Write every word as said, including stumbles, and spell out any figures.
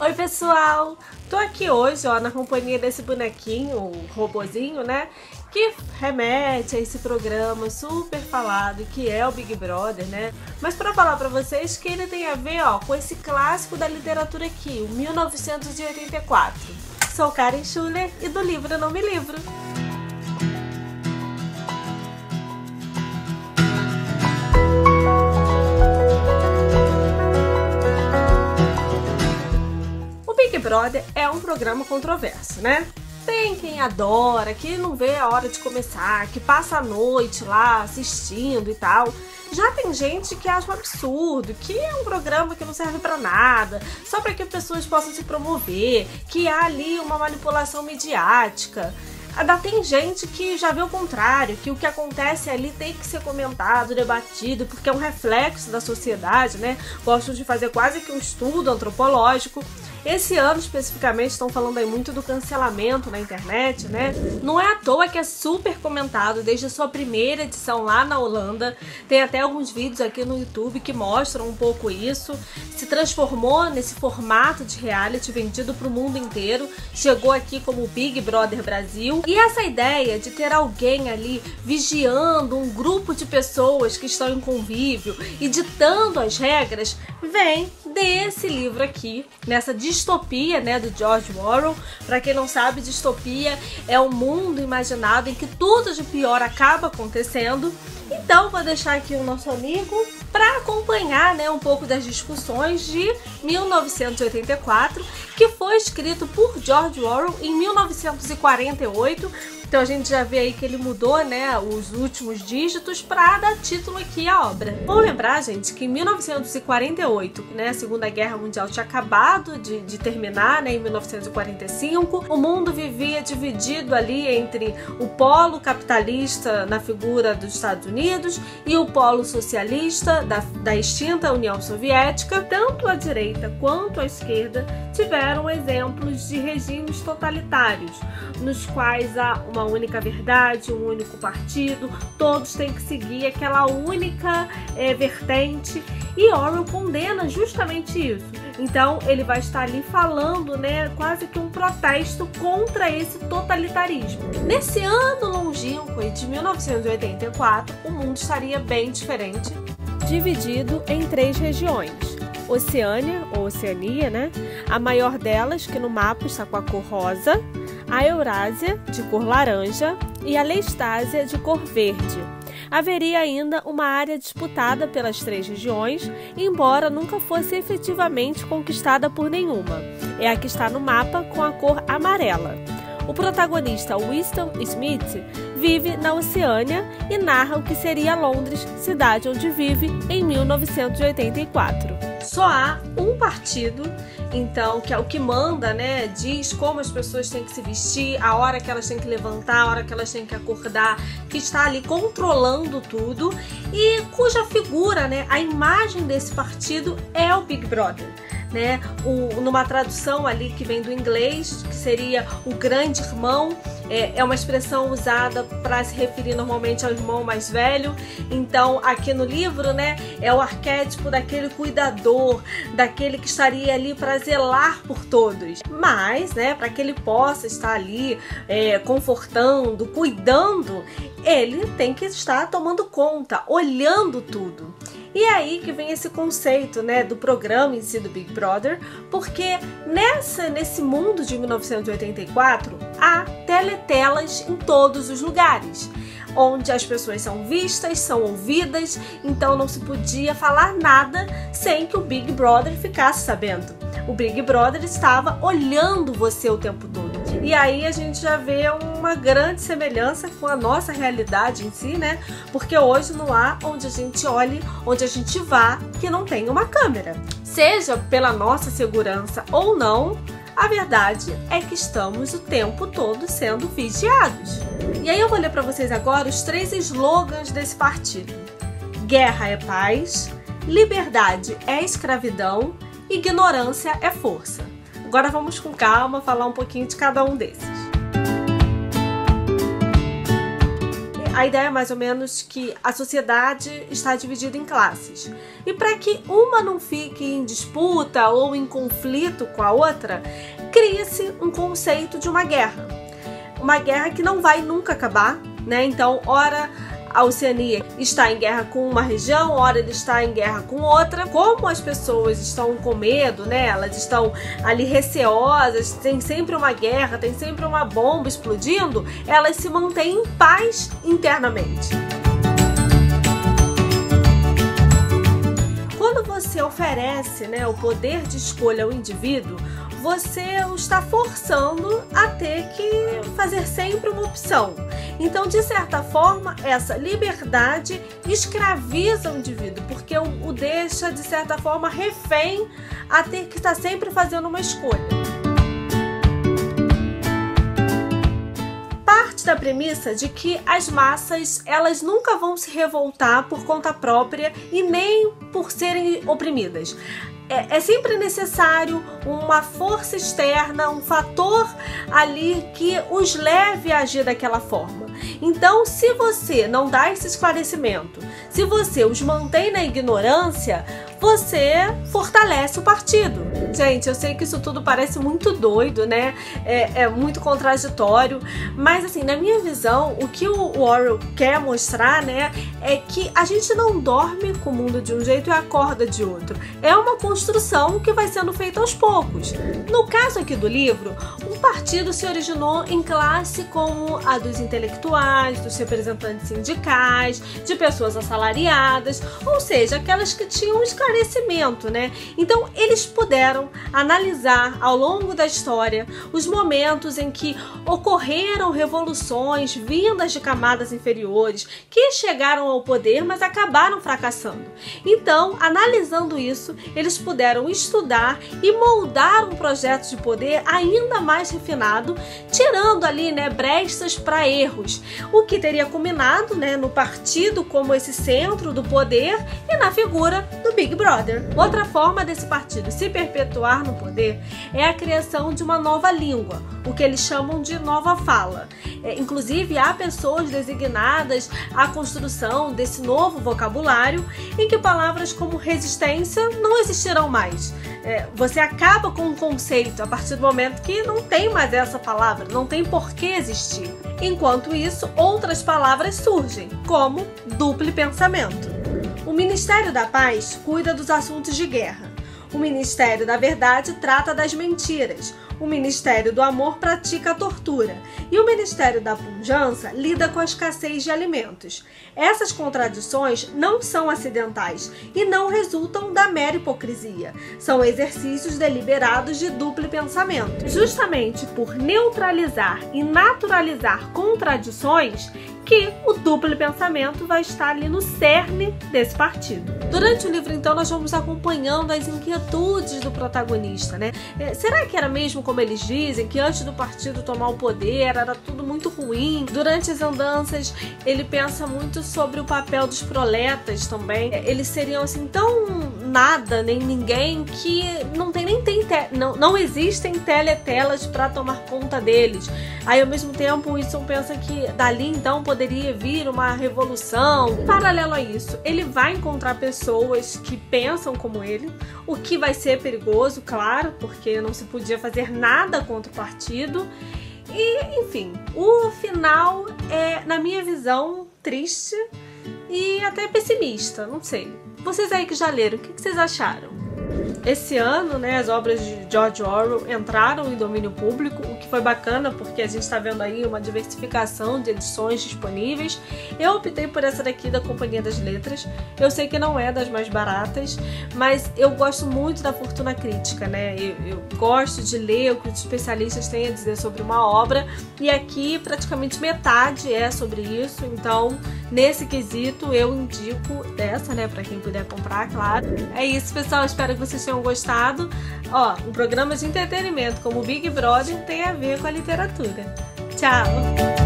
Oi pessoal, tô aqui hoje ó, na companhia desse bonequinho, o robozinho, né? Que remete a esse programa super falado que é o Big Brother, né? Mas pra falar pra vocês que ele tem a ver ó, com esse clássico da literatura aqui, o mil novecentos e oitenta e quatro. Sou Karen Schuller e do livro Não Me Livro. Big Brother é um programa controverso, né? Tem quem adora, que não vê a hora de começar, que passa a noite lá assistindo e tal. Já tem gente que acha um absurdo, que é um programa que não serve pra nada, só para que pessoas possam se promover, que há ali uma manipulação midiática. Ainda tem gente que já vê o contrário, que o que acontece ali tem que ser comentado, debatido, porque é um reflexo da sociedade, né? Gostam de fazer quase que um estudo antropológico. Esse ano, especificamente, estão falando aí muito do cancelamento na internet, né? Não é à toa que é super comentado desde a sua primeira edição lá na Holanda. Tem até alguns vídeos aqui no YouTube que mostram um pouco isso. Se transformou nesse formato de reality vendido para o mundo inteiro. Chegou aqui como Big Brother Brasil. E essa ideia de ter alguém ali vigiando um grupo de pessoas que estão em convívio e ditando as regras, vem desse livro aqui, nessa distopia, né, do George Orwell. Para quem não sabe, distopia é um mundo imaginado em que tudo de pior acaba acontecendo. Então vou deixar aqui o nosso amigo para acompanhar, né, um pouco das discussões de mil novecentos e oitenta e quatro, que foi escrito por George Orwell em mil novecentos e quarenta e oito. Então a gente já vê aí que ele mudou, né, os últimos dígitos para dar título aqui à obra. Vou lembrar, gente, que em mil novecentos e quarenta e oito, né, a Segunda Guerra Mundial tinha acabado de, de terminar, né, em mil novecentos e quarenta e cinco. O mundo vivia dividido ali entre o polo capitalista na figura dos Estados Unidos e o polo socialista da, da extinta União Soviética. Tanto a direita quanto a esquerda tiveram exemplos de regimes totalitários, nos quais há uma única verdade, um único partido, todos têm que seguir aquela única é, vertente, e Orwell condena justamente isso. Então ele vai estar ali falando, né, quase que um protesto contra esse totalitarismo. Nesse ano longínquo de mil novecentos e oitenta e quatro, o mundo estaria bem diferente, dividido em três regiões. Oceânia, ou Oceania, né? A maior delas, que no mapa está com a cor rosa, a Eurásia, de cor laranja, e a Lestásia, de cor verde. Haveria ainda uma área disputada pelas três regiões, embora nunca fosse efetivamente conquistada por nenhuma. É a que está no mapa com a cor amarela. O protagonista Winston Smith vive na Oceânia e narra o que seria Londres, cidade onde vive em mil novecentos e oitenta e quatro. Só há um partido, então, que é o que manda, né? Diz como as pessoas têm que se vestir, a hora que elas têm que levantar, a hora que elas têm que acordar, que está ali controlando tudo e cuja figura, né? A imagem desse partido é o Big Brother. Né? O, numa tradução ali que vem do inglês, que seria o grande irmão, é, é uma expressão usada para se referir normalmente ao irmão mais velho. Então aqui no livro, né, é o arquétipo daquele cuidador, daquele que estaria ali para zelar por todos, mas, né, para que ele possa estar ali é, confortando, cuidando, ele tem que estar tomando conta, olhando tudo. E é aí que vem esse conceito, né, do programa em si do Big Brother, porque nessa, nesse mundo de mil novecentos e oitenta e quatro há teletelas em todos os lugares, onde as pessoas são vistas, são ouvidas, então não se podia falar nada sem que o Big Brother ficasse sabendo. O Big Brother estava olhando você o tempo todo. E aí a gente já vê uma grande semelhança com a nossa realidade em si, né? Porque hoje não há onde a gente olhe, onde a gente vá, que não tenha uma câmera. Seja pela nossa segurança ou não, a verdade é que estamos o tempo todo sendo vigiados. E aí eu vou ler para vocês agora os três slogans desse partido. Guerra é paz, liberdade é escravidão, ignorância é força. Agora vamos com calma falar um pouquinho de cada um desses. a ideia é mais ou menos que a sociedade está dividida em classes. E para que uma não fique em disputa ou em conflito com a outra, cria-se um conceito de uma guerra. Uma guerra que não vai nunca acabar, né? Então, ora a Oceania está em guerra com uma região, ora ele está em guerra com outra. Como as pessoas estão com medo, né? Elas estão ali receosas, tem sempre uma guerra, tem sempre uma bomba explodindo, elas se mantêm em paz internamente. Quando você oferece, né, o poder de escolha ao indivíduo, você o está forçando a ter que fazer sempre uma opção. Então, de certa forma, essa liberdade escraviza o indivíduo, porque o, o deixa, de certa forma, refém a ter que estar sempre fazendo uma escolha. Parte da premissa de que as massas, elas nunca vão se revoltar por conta própria e nem por serem oprimidas. É, é sempre necessário uma força externa, um fator ali que os leve a agir daquela forma. Então, se você não dá esse esclarecimento, se você os mantém na ignorância, você fortalece o partido. Gente, eu sei que isso tudo parece muito doido, né? É, é muito contraditório, mas assim, na minha visão, o que o Orwell quer mostrar, né, é que a gente não dorme com o mundo de um jeito e acorda de outro. É uma construção que vai sendo feita aos poucos. No caso aqui do livro, um partido se originou em classe como a dos intelectuais, dos representantes sindicais, de pessoas assalariadas, ou seja, aquelas que tinham esclarecimento, né? Então, eles puderam analisar ao longo da história os momentos em que ocorreram revoluções vindas de camadas inferiores que chegaram ao poder, mas acabaram fracassando. Então, analisando isso, eles puderam estudar e moldar um projeto de poder ainda mais refinado, tirando ali, né, brechas para erros, o que teria culminado, né, no partido como esse centro do poder e na figura do Big Brother. Outra forma desse partido se perpetuar no poder é a criação de uma nova língua, o que eles chamam de nova fala. É, inclusive, há pessoas designadas à construção desse novo vocabulário, em que palavras como resistência não existirão mais. É, você acaba com um conceito a partir do momento que não tem mais essa palavra, não tem por que existir. Enquanto isso, outras palavras surgem, como duplo pensamento. O Ministério da Paz cuida dos assuntos de guerra. O Ministério da Verdade trata das mentiras. O Ministério do Amor pratica a tortura. E o Ministério da Pujança lida com a escassez de alimentos. Essas contradições não são acidentais e não resultam da mera hipocrisia. São exercícios deliberados de duplo pensamento. Justamente por neutralizar e naturalizar contradições que o duplo pensamento vai estar ali no cerne desse partido. Durante o livro, então, nós vamos acompanhando as inquietudes do protagonista, né? É, será que era mesmo como eles dizem, que antes do partido tomar o poder era tudo muito ruim? Durante as andanças, ele pensa muito sobre o papel dos proletas também. É, eles seriam assim tão nada, nem ninguém, que não tem nem tem te não, não existem teletelas para tomar conta deles. Aí, ao mesmo tempo, o Wilson pensa que dali, então, poderia vir uma revolução. Paralelo a isso, ele vai encontrar pessoas que pensam como ele, o que vai ser perigoso, claro, porque não se podia fazer nada contra o partido. E, enfim, o final é, na minha visão, triste e até pessimista, não sei. Vocês aí que já leram, o que vocês acharam? Esse ano, né, as obras de George Orwell entraram em domínio público, o que foi bacana porque a gente está vendo aí uma diversificação de edições disponíveis. Eu optei por essa daqui da Companhia das Letras. Eu sei que não é das mais baratas, mas eu gosto muito da fortuna crítica, né? Eu, eu gosto de ler o que os especialistas têm a dizer sobre uma obra, e aqui praticamente metade é sobre isso. Então, nesse quesito, eu indico essa, né, para quem puder comprar, claro. É isso, pessoal. Espero que vocês tenham gostado. Ó, um programa de entretenimento como o Big Brother tem a ver com a literatura. Tchau!